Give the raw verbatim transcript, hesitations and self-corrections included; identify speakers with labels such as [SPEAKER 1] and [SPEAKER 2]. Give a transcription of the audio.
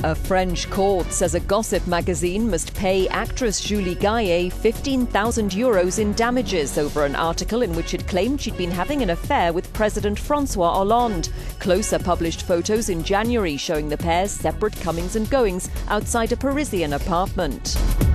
[SPEAKER 1] A French court says a gossip magazine must pay actress Julie Gayet fifteen thousand euros in damages over an article in which it claimed she'd been having an affair with President Francois Hollande. Closer published photos in January showing the pair's separate comings and goings outside a Parisian apartment.